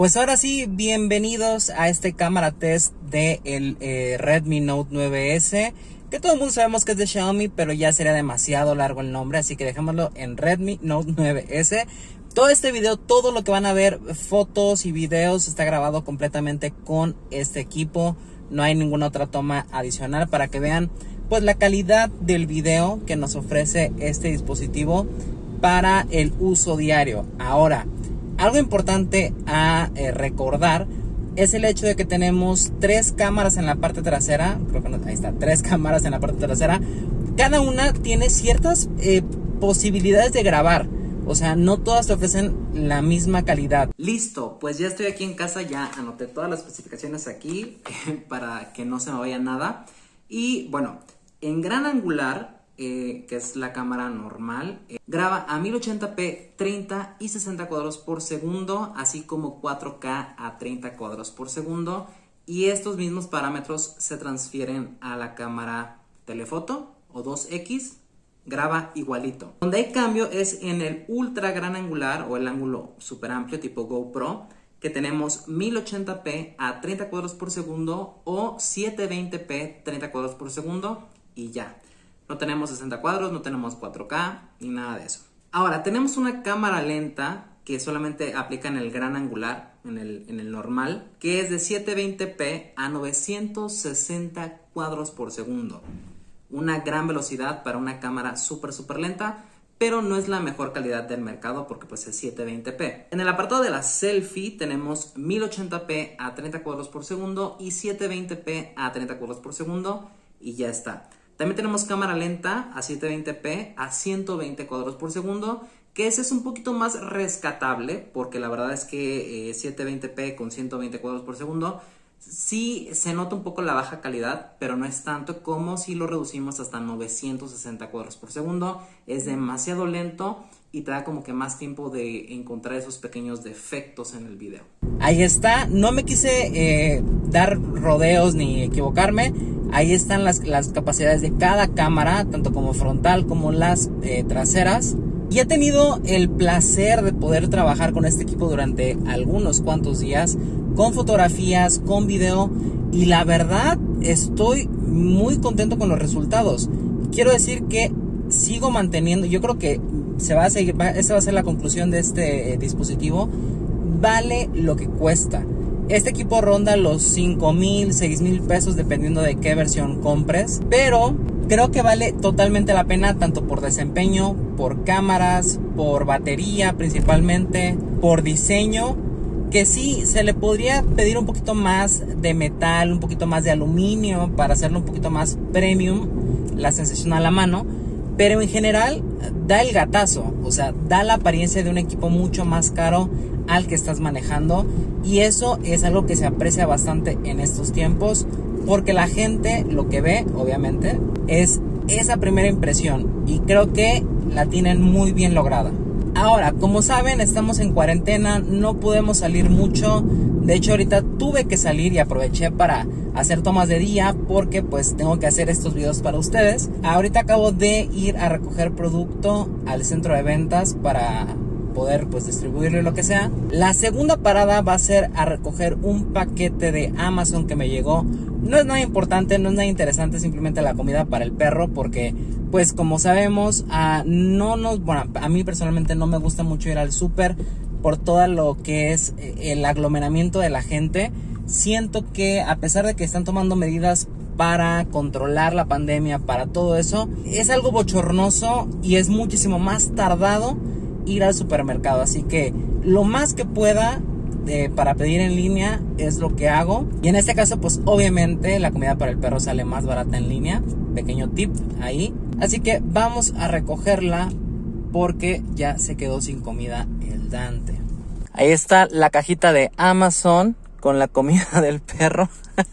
Pues ahora sí, bienvenidos a este cámara test de el Redmi Note 9S, que todo el mundo sabemos que es de Xiaomi, pero ya sería demasiado largo el nombre, así que dejémoslo en Redmi Note 9S. Todo este video, todo lo que van a ver, fotos y videos, está grabado completamente con este equipo. No hay ninguna otra toma adicional para que vean pues la calidad del video que nos ofrece este dispositivo para el uso diario. Ahora, algo importante a recordar es el hecho de que tenemos 3 cámaras en la parte trasera. Creo que no, ahí está, 3 cámaras en la parte trasera. Cada una tiene ciertas posibilidades de grabar. O sea, no todas te ofrecen la misma calidad. Listo, pues ya estoy aquí en casa, ya anoté todas las especificaciones aquí para que no se me vaya nada. Y bueno, en gran angular, que es la cámara normal, graba a 1080p 30 y 60 cuadros por segundo, así como 4K a 30 cuadros por segundo. Y estos mismos parámetros se transfieren a la cámara telefoto o 2X, graba igualito. Donde hay cambio es en el ultra gran angular o el ángulo super amplio tipo GoPro, que tenemos 1080p a 30 cuadros por segundo o 720p 30 cuadros por segundo y ya. No tenemos 60 cuadros, no tenemos 4K ni nada de eso. Ahora, tenemos una cámara lenta que solamente aplica en el gran angular, en el normal, que es de 720p a 960 cuadros por segundo. Una gran velocidad para una cámara súper lenta, pero no es la mejor calidad del mercado porque pues es 720p. En el apartado de la selfie tenemos 1080p a 30 cuadros por segundo y 720p a 30 cuadros por segundo y ya está. También tenemos cámara lenta a 720p a 120 cuadros por segundo, que ese es un poquito más rescatable porque la verdad es que 720p con 120 cuadros por segundo sí se nota un poco la baja calidad, pero no es tanto como si lo reducimos hasta 960 cuadros por segundo. Es demasiado lento y te da como que más tiempo de encontrar esos pequeños defectos en el video. Ahí está, no me quise dar rodeos ni equivocarme. Ahí están las capacidades de cada cámara, tanto como frontal como las traseras. Y he tenido el placer de poder trabajar con este equipo durante algunos cuantos días, con fotografías, con video, y la verdad estoy muy contento con los resultados. Quiero decir que sigo manteniendo, yo creo que esa va a ser la conclusión de este dispositivo. Vale lo que cuesta. Este equipo ronda los 5,000, 6,000 pesos dependiendo de qué versión compres, pero creo que vale totalmente la pena, tanto por desempeño, por cámaras, por batería principalmente, por diseño, que sí se le podría pedir un poquito más de metal, un poquito más de aluminio para hacerlo un poquito más premium, la sensación a la mano, pero en general da el gatazo, o sea, da la apariencia de un equipo mucho más caro al que estás manejando, y eso es algo que se aprecia bastante en estos tiempos porque la gente lo que ve obviamente es esa primera impresión y creo que la tienen muy bien lograda. Ahora, como saben, estamos en cuarentena, no podemos salir mucho. De hecho, ahorita tuve que salir y aproveché para hacer tomas de día porque pues tengo que hacer estos videos para ustedes. Ahorita acabo de ir a recoger producto al centro de ventas para poder pues distribuirlo y lo que sea. La segunda parada va a ser a recoger un paquete de Amazon que me llegó. No es nada importante, no es nada interesante, simplemente la comida para el perro porque pues como sabemos a mí personalmente no me gusta mucho ir al súper por todo lo que es el aglomeramiento de la gente. Siento que a pesar de que están tomando medidas para controlar la pandemia, para todo eso, es algo bochornoso y es muchísimo más tardado ir al supermercado, así que lo más que pueda para pedir en línea es lo que hago. Y en este caso pues obviamente la comida para el perro sale más barata en línea, pequeño tip ahí, así que vamos a recogerla porque ya se quedó sin comida el Dante. Ahí está la cajita de Amazon con la comida del perro.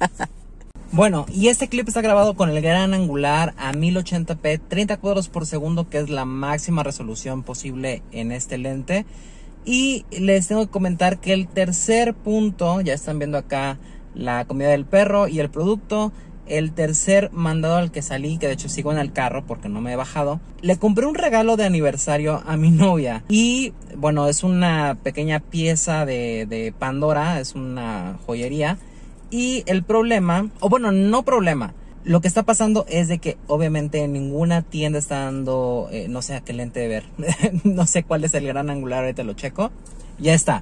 Bueno, y este clip está grabado con el gran angular a 1080p 30 cuadros por segundo, que es la máxima resolución posible en este lente. Y les tengo que comentar que el tercer punto, ya están viendo acá la comida del perro y el producto. el tercer mandado al que salí, que de hecho sigo en el carro porque no me he bajado. Le compré un regalo de aniversario a mi novia. Y bueno, es una pequeña pieza de Pandora, es una joyería. Y el problema, o bueno, no problema, lo que está pasando es de que obviamente ninguna tienda está dando, no sé a qué lente de ver, no sé cuál es el gran angular, ahorita lo checo. Ya está.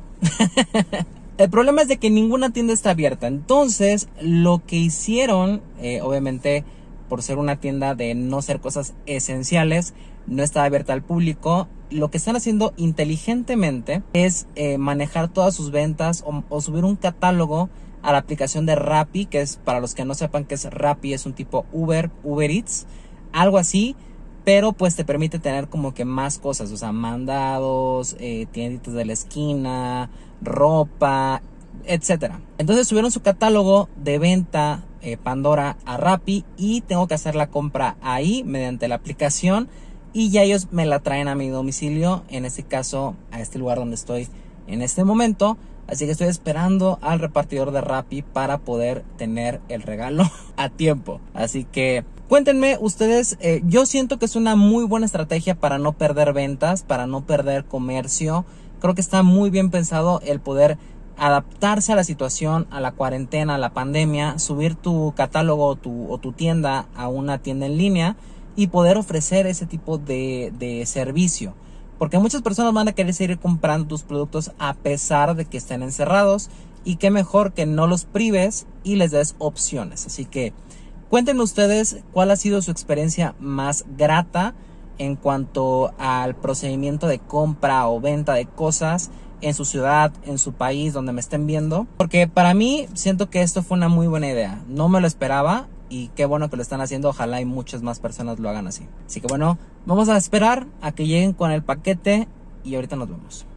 El problema es de que ninguna tienda está abierta. Entonces, lo que hicieron, obviamente, por ser una tienda de no ser cosas esenciales, no está abierta al público. Lo que están haciendo inteligentemente es manejar todas sus ventas o subir un catálogo a la aplicación de Rappi, que es, para los que no sepan qué es Rappi, es un tipo Uber Eats, algo así. Pero pues te permite tener como que más cosas, o sea, mandados, tienditas de la esquina, ropa, etcétera. Entonces subieron su catálogo de venta Pandora a Rappi y tengo que hacer la compra ahí mediante la aplicación y ya ellos me la traen a mi domicilio, en este caso a este lugar donde estoy en este momento. Así que estoy esperando al repartidor de Rappi para poder tener el regalo a tiempo. Así que cuéntenme ustedes, yo siento que es una muy buena estrategia para no perder ventas, para no perder comercio. Creo que está muy bien pensado el poder adaptarse a la situación, a la cuarentena, a la pandemia, subir tu catálogo o tu tienda a una tienda en línea y poder ofrecer ese tipo de servicio. Porque muchas personas van a querer seguir comprando tus productos a pesar de que estén encerrados. Y qué mejor que no los prives y les des opciones. Así que cuéntenme ustedes cuál ha sido su experiencia más grata en cuanto al procedimiento de compra o venta de cosas en su ciudad, en su país, donde me estén viendo. Porque para mí siento que esto fue una muy buena idea. No me lo esperaba. Y qué bueno que lo están haciendo, ojalá y muchas más personas lo hagan así. Así que bueno, vamos a esperar a que lleguen con el paquete y ahorita nos vemos.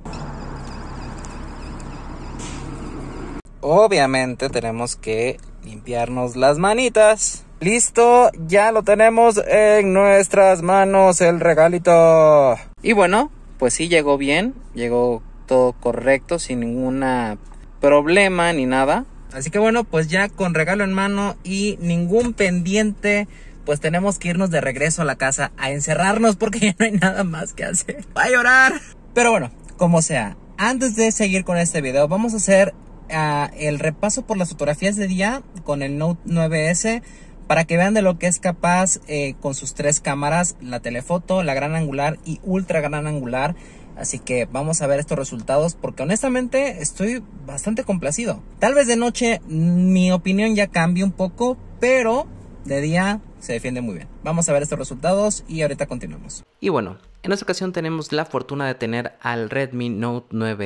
Obviamente tenemos que limpiarnos las manitas. Listo, ya lo tenemos en nuestras manos el regalito. Y bueno, pues sí llegó bien, llegó todo correcto, sin ningún problema ni nada. Así que bueno, pues ya con regalo en mano y ningún pendiente, pues tenemos que irnos de regreso a la casa a encerrarnos porque ya no hay nada más que hacer. ¡Va a llorar! Pero bueno, como sea, antes de seguir con este video, vamos a hacer el repaso por las fotografías de día con el Note 9S para que vean de lo que es capaz con sus tres cámaras, la telefoto, la gran angular y ultra gran angular. Así que vamos a ver estos resultados porque honestamente estoy bastante complacido. Tal vez de noche mi opinión ya cambie un poco, pero de día se defiende muy bien. Vamos a ver estos resultados y ahorita continuamos. Y bueno, en esta ocasión tenemos la fortuna de tener al Redmi Note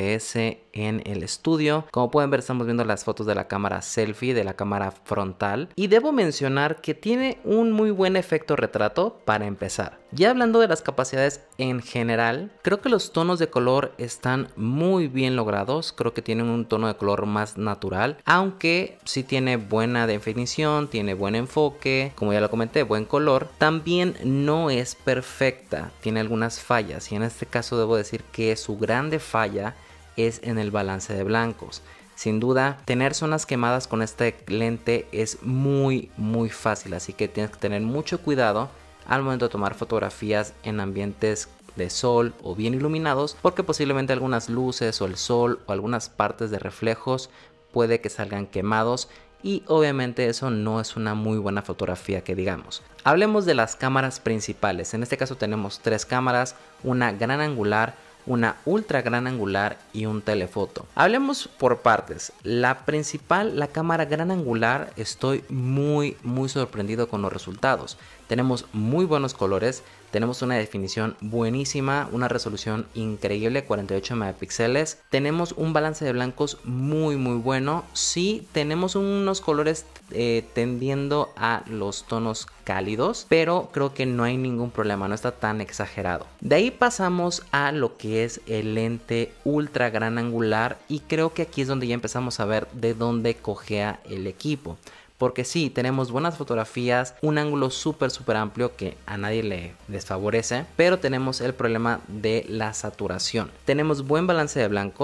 9S en el estudio. Como pueden ver, estamos viendo las fotos de la cámara selfie, de la cámara frontal. Y debo mencionar que tiene un muy buen efecto retrato para empezar. Ya hablando de las capacidades en general, creo que los tonos de color están muy bien logrados. Creo que tienen un tono de color más natural, aunque sí tiene buena definición, tiene buen enfoque, como ya lo comenté, buen color. También no es perfecta, tiene algunas fallas y en este caso debo decir que su grande falla es en el balance de blancos. Sin duda, tener zonas quemadas con este lente es muy fácil, así que tienes que tener mucho cuidado al momento de tomar fotografías en ambientes de sol o bien iluminados, porque posiblemente algunas luces o el sol o algunas partes de reflejos puede que salgan quemados y obviamente eso no es una muy buena fotografía que digamos. Hablemos de las cámaras principales. En este caso tenemos tres cámaras, una gran angular, una ultra gran angular y un telefoto. Hablemos por partes. La principal, la cámara gran angular, estoy muy sorprendido con los resultados. Tenemos muy buenos colores, tenemos una definición buenísima, una resolución increíble, 48 megapíxeles. Tenemos un balance de blancos muy bueno. Sí, tenemos unos colores tendiendo a los tonos cálidos, pero creo que no hay ningún problema, no está tan exagerado. De ahí pasamos a lo que es el lente ultra gran angular y creo que aquí es donde ya empezamos a ver de dónde cojea el equipo. Porque sí, tenemos buenas fotografías, un ángulo súper amplio que a nadie le desfavorece, pero tenemos el problema de la saturación. Tenemos buen balance de blancos,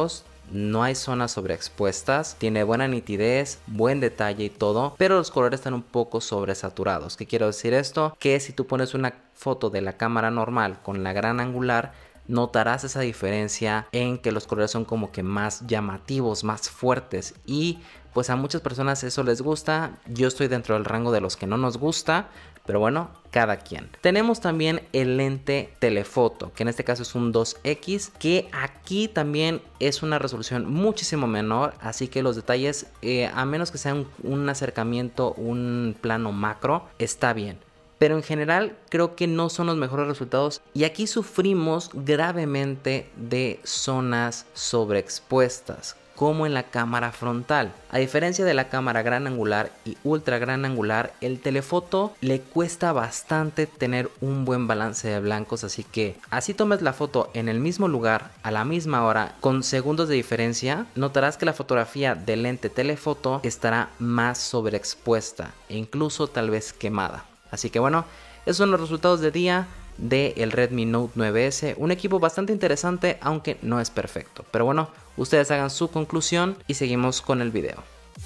no hay zonas sobreexpuestas, tiene buena nitidez, buen detalle y todo, pero los colores están un poco sobresaturados. ¿Qué quiero decir esto? Que si tú pones una foto de la cámara normal con la gran angular, notarás esa diferencia en que los colores son como que más llamativos, más fuertes, y pues a muchas personas eso les gusta. Yo estoy dentro del rango de los que no nos gusta, pero bueno, cada quien. Tenemos también el lente telefoto, que en este caso es un 2X, que aquí también es una resolución muchísimo menor, así que los detalles, a menos que sea un acercamiento, un plano macro, está bien. Pero en general creo que no son los mejores resultados, y aquí sufrimos gravemente de zonas sobreexpuestas, como en la cámara frontal. A diferencia de la cámara gran angular y ultra gran angular, el telefoto le cuesta bastante tener un buen balance de blancos, así que así tomes la foto en el mismo lugar, a la misma hora, con segundos de diferencia, notarás que la fotografía del lente telefoto estará más sobreexpuesta e incluso tal vez quemada. Así que bueno, esos son los resultados de día del Redmi Note 9S, un equipo bastante interesante, aunque no es perfecto. Pero bueno, ustedes hagan su conclusión y seguimos con el video.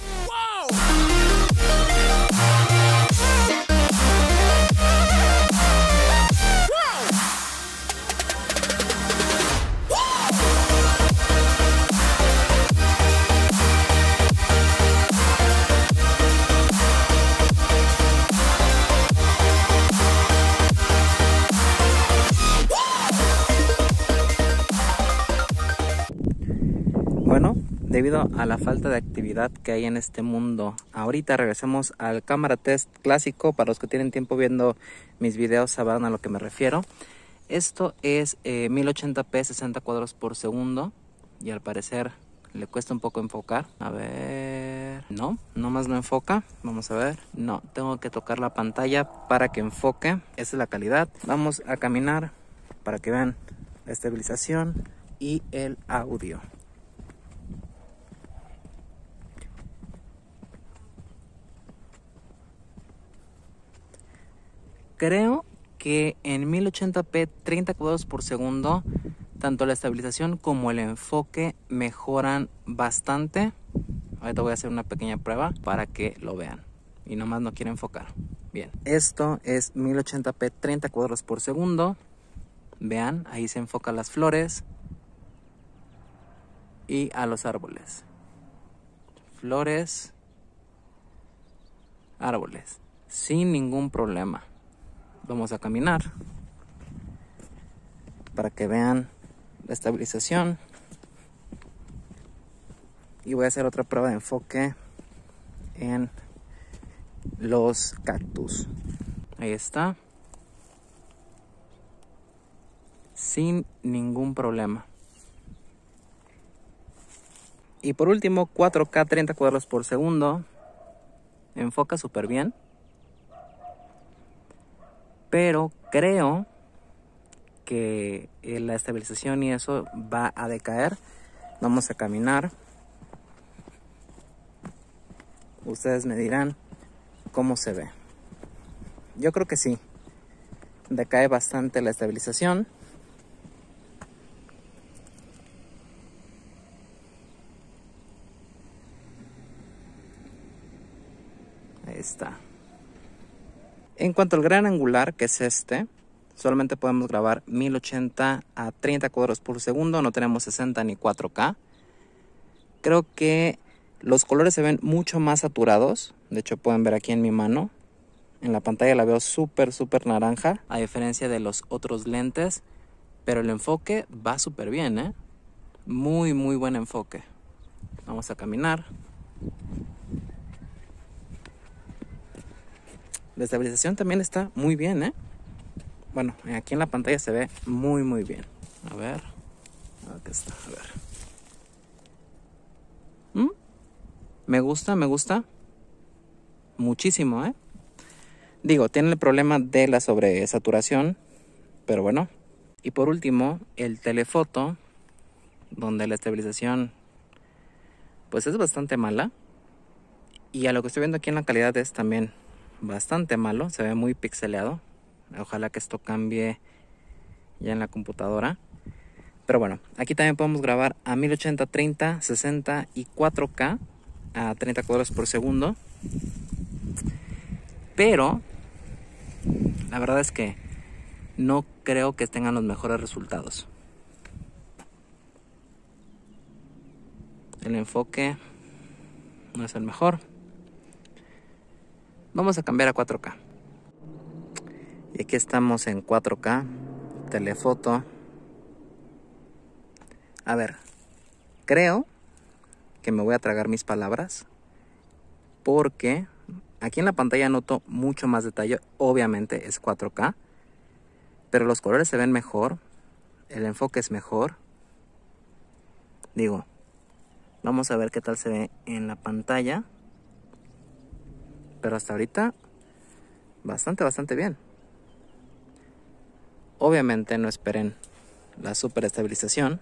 Bueno, debido a la falta de actividad que hay en este mundo, ahorita regresemos al cámara test clásico. Para los que tienen tiempo viendo mis videos sabrán a lo que me refiero. Esto es 1080p 60 cuadros por segundo, y al parecer le cuesta un poco enfocar. A ver, no, nomás no enfoca. Vamos a ver, no, tengo que tocar la pantalla para que enfoque. Esa es la calidad. Vamos a caminar para que vean la estabilización y el audio. Creo que en 1080p 30 cuadros por segundo, tanto la estabilización como el enfoque mejoran bastante. Ahorita voy a hacer una pequeña prueba para que lo vean. Y nomás no quiero enfocar. Bien, esto es 1080p 30 cuadros por segundo. Vean, ahí se enfocan las flores y a los árboles. Flores, árboles, sin ningún problema. Vamos a caminar para que vean la estabilización, y voy a hacer otra prueba de enfoque en los cactus. Ahí está, sin ningún problema. Y por último, 4K 30 cuadros por segundo, enfoca súper bien. Pero creo que la estabilización y eso va a decaer. Vamos a caminar. Ustedes me dirán cómo se ve. Yo creo que sí. Decae bastante la estabilización. Ahí está. En cuanto al gran angular, que es este, solamente podemos grabar 1080 a 30 cuadros por segundo, no tenemos 60 ni 4K. Creo que los colores se ven mucho más saturados. De hecho, pueden ver aquí en mi mano, en la pantalla la veo súper naranja, a diferencia de los otros lentes. Pero el enfoque va súper bien, ¿eh? Muy buen enfoque. Vamos a caminar. La estabilización también está muy bien, ¿eh? Bueno, aquí en la pantalla se ve muy bien. A ver. Aquí está, a ver. Me gusta. Muchísimo, ¿eh? Digo, tiene el problema de la sobresaturación, pero bueno. Y por último, el telefoto, donde la estabilización pues es bastante mala. Y a lo que estoy viendo aquí en la calidad es también bastante malo, se ve muy pixeleado. Ojalá que esto cambie ya en la computadora. Pero bueno, aquí también podemos grabar a 1080, 30, 60 y 4K a 30 cuadros por segundo. Pero la verdad es que no creo que tengan los mejores resultados. El enfoque no es el mejor. Vamos a cambiar a 4K. Y aquí estamos en 4K, telefoto. A ver, creo que me voy a tragar mis palabras porque aquí en la pantalla noto mucho más detalle. Obviamente es 4K, pero los colores se ven mejor, el enfoque es mejor. Digo, vamos a ver qué tal se ve en la pantalla. Pero hasta ahorita bastante bien. Obviamente no esperen la super estabilización,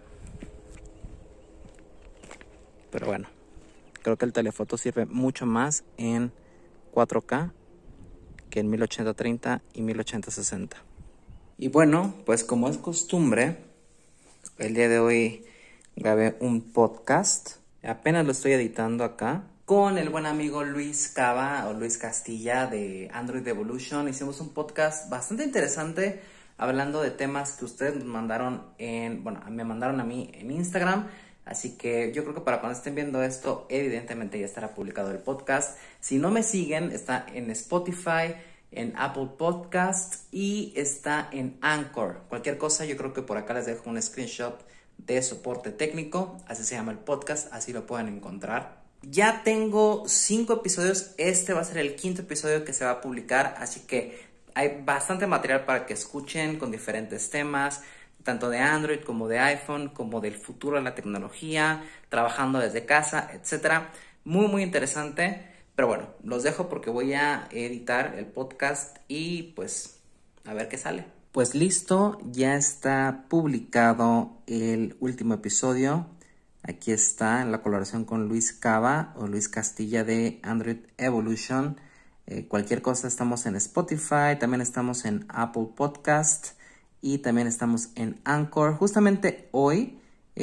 pero bueno, creo que el telefoto sirve mucho más en 4K que en 1080-30 y 1080-60. Y bueno, pues como es costumbre, el día de hoy grabé un podcast. Apenas lo estoy editando acá con el buen amigo Luis Cava o Luis Castilla de Android Evolution. Hicimos un podcast bastante interesante hablando de temas que ustedes nos mandaron me mandaron a mí en Instagram. Así que yo creo que para cuando estén viendo esto, evidentemente ya estará publicado el podcast. Si no me siguen, está en Spotify, en Apple Podcast y está en Anchor. Cualquier cosa, yo creo que por acá les dejo un screenshot de soporte técnico. Así se llama el podcast, así lo pueden encontrar. Ya tengo 5 episodios, este va a ser el 5.º episodio que se va a publicar, así que hay bastante material para que escuchen con diferentes temas, tanto de Android como de iPhone, como del futuro de la tecnología, trabajando desde casa, etc. Muy interesante, pero bueno, los dejo porque voy a editar el podcast y pues a ver qué sale. Pues listo, ya está publicado el último episodio. Aquí está en la colaboración con Luis Cava o Luis Castilla de Android Evolution. Cualquier cosa, estamos en Spotify, también estamos en Apple Podcast y también estamos en Anchor. Justamente hoy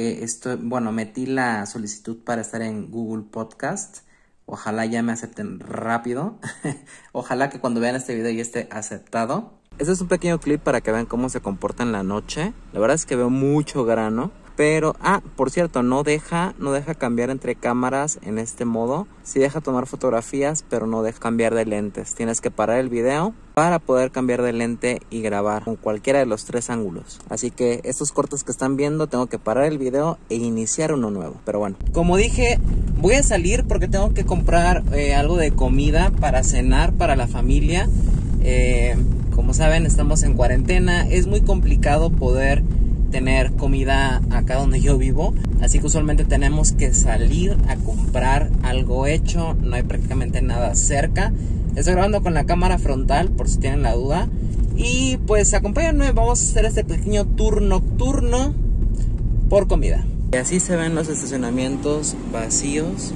metí la solicitud para estar en Google Podcast. Ojalá ya me acepten rápido. Ojalá que cuando vean este video ya esté aceptado. Este es un pequeño clip para que vean cómo se comporta en la noche. La verdad es que veo mucho grano. Pero, por cierto, no deja cambiar entre cámaras en este modo. Sí deja tomar fotografías, pero no deja cambiar de lentes. Tienes que parar el video para poder cambiar de lente y grabar con cualquiera de los 3 ángulos. Así que estos cortes que están viendo, tengo que parar el video e iniciar uno nuevo. Pero bueno, como dije, voy a salir porque tengo que comprar algo de comida para cenar para la familia. Como saben, estamos en cuarentena. Es muy complicado poder tener comida acá donde yo vivo, así que usualmente tenemos que salir a comprar algo hecho. No hay prácticamente nada cerca. Estoy grabando con la cámara frontal por si tienen la duda. Y pues acompáñenme, vamos a hacer este pequeño tour nocturno por comida. Y así se ven los estacionamientos vacíos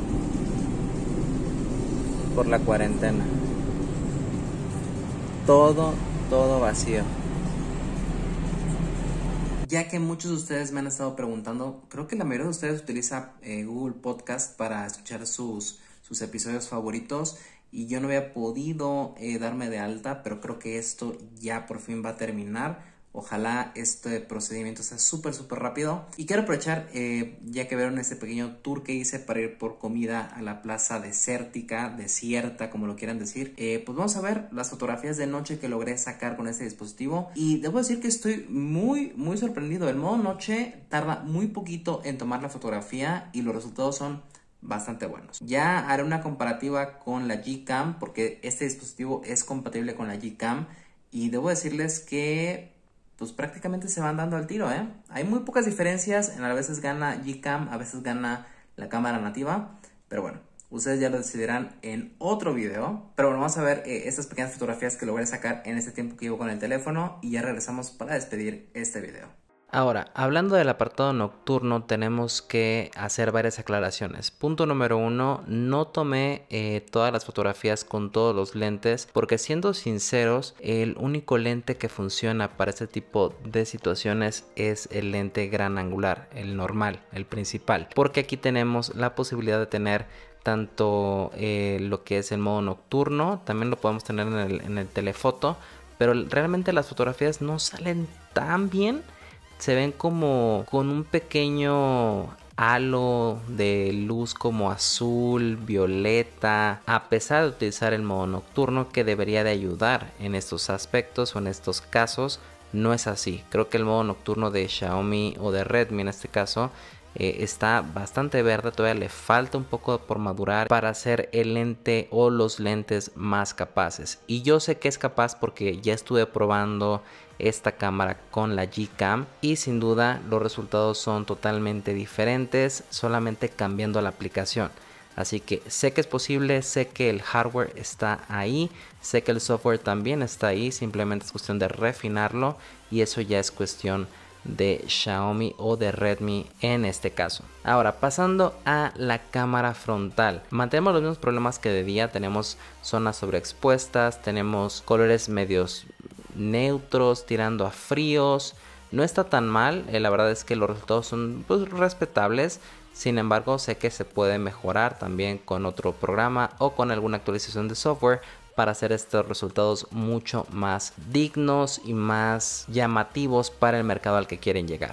por la cuarentena. Todo vacío. Ya que muchos de ustedes me han estado preguntando, creo que la mayoría de ustedes utiliza Google Podcast para escuchar sus episodios favoritos y yo no había podido darme de alta, pero creo que esto ya por fin va a terminar. Ojalá este procedimiento sea súper rápido. Y quiero aprovechar, ya que vieron este pequeño tour que hice para ir por comida a la plaza desierta, como lo quieran decir. Pues vamos a ver las fotografías de noche que logré sacar con este dispositivo. Y debo decir que estoy muy sorprendido. El modo noche tarda muy poquito en tomar la fotografía y los resultados son bastante buenos. Ya haré una comparativa con la Gcam porque este dispositivo es compatible con la Gcam. Y debo decirles que pues prácticamente se van dando al tiro, Hay muy pocas diferencias, a veces gana Gcam, a veces gana la cámara nativa, pero bueno, ustedes ya lo decidirán en otro video. Pero bueno, vamos a ver estas pequeñas fotografías que logré sacar en este tiempo que llevo con el teléfono y ya regresamos para despedir este video. Ahora, hablando del apartado nocturno, tenemos que hacer varias aclaraciones. Punto número 1, no tomé todas las fotografías con todos los lentes, porque siendo sinceros, el único lente que funciona para este tipo de situaciones es el lente gran angular, el normal, el principal, porque aquí tenemos la posibilidad de tener tanto lo que es el modo nocturno, también lo podemos tener en el telefoto, pero realmente las fotografías no salen tan bien. Se ven como con un pequeño halo de luz como azul, violeta, a pesar de utilizar el modo nocturno, que debería de ayudar en estos aspectos o en estos casos. No es así. Creo que el modo nocturno de Xiaomi o de Redmi en este caso está bastante verde, todavía le falta un poco por madurar para hacer el lente o los lentes más capaces. Y yo sé que es capaz porque ya estuve probando esta cámara con la Gcam y sin duda los resultados son totalmente diferentes solamente cambiando la aplicación. Así que sé que es posible, sé que el hardware está ahí, sé que el software también está ahí, simplemente es cuestión de refinarlo y eso ya es cuestión de Xiaomi o de Redmi en este caso. Ahora, pasando a la cámara frontal, mantenemos los mismos problemas que de día. Tenemos zonas sobreexpuestas, tenemos colores medios neutros tirando a fríos. No está tan mal, la verdad es que los resultados son pues respetables. Sin embargo, sé que se puede mejorar también con otro programa o con alguna actualización de software para hacer estos resultados mucho más dignos y más llamativos para el mercado al que quieren llegar.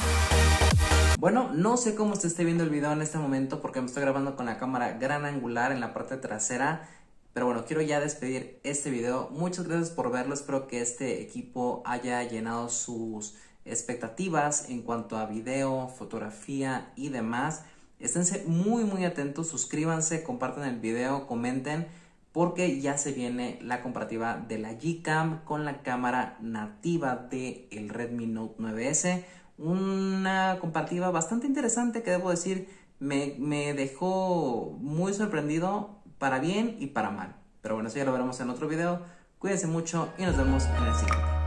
Bueno, no sé cómo se esté viendo el video en este momento porque me estoy grabando con la cámara gran angular en la parte trasera. Pero bueno, quiero ya despedir este video. Muchas gracias por verlo. Espero que este equipo haya llenado sus expectativas en cuanto a video, fotografía y demás. Esténse muy atentos, suscríbanse, compartan el video, comenten, porque ya se viene la comparativa de la Gcam con la cámara nativa del Redmi Note 9S. Una comparativa bastante interesante que debo decir me dejó muy sorprendido, para bien y para mal. Pero bueno, eso ya lo veremos en otro video. Cuídense mucho y nos vemos en el siguiente.